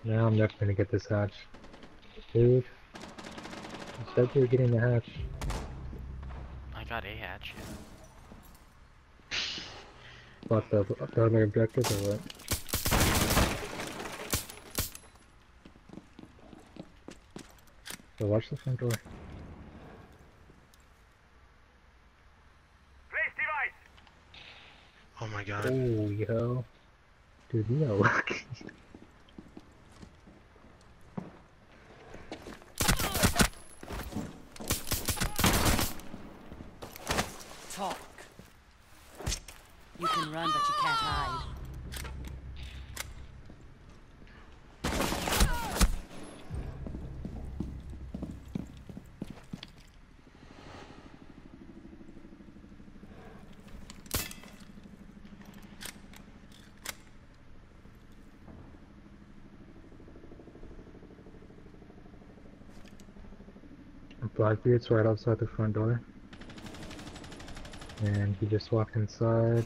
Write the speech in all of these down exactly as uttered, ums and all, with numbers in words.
Now I'm never gonna get this hatch. Dude. I said you were getting the hatch. I got a hatch. What, the, the other objective or what? So watch the front door. Oh my god. Oh, yo. Dude, you are lucky. Talk. You can run, but you can't hide. Blackbeard's right outside the front door. And he just walked inside.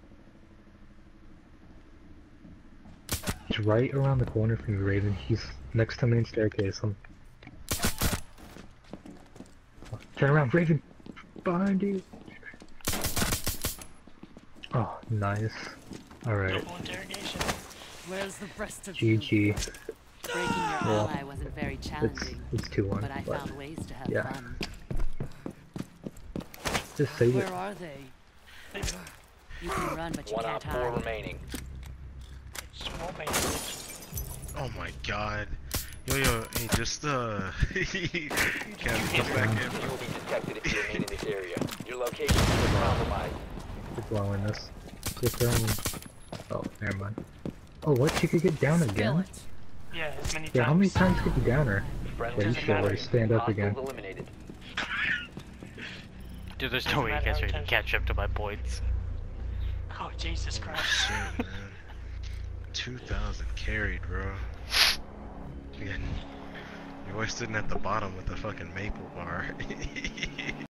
He's right around the corner from you, Raven. He's next to main staircase. I'm... Oh, turn around, Raven! Behind you! Oh, nice. Alright. Where's the rest of G G. you? Breaking your Well, ally wasn't very It's, challenging, it's two one. but I found ways to have yeah. fun. Just save Where it. are they? You can run, but you One can't op four hide. remaining. Oh my god. Yo yo, hey, just uh can't come back in. You will be detected if you remain in this area. Your location is compromised. Keep blowing this. Keep throwing. Oh, never mind. Oh, what? She could get down Spill again? it. Yeah, as many Yeah, times. how many times could you down her? Friendly Yeah, you should already stand up again. Hostiles eliminated. Dude, there's no way you guys are gonna catch up to my points. Oh, Jesus Oh, Christ. shit, man. two thousand carried, bro. Again, you're always sitting at the bottom with the fucking maple bar.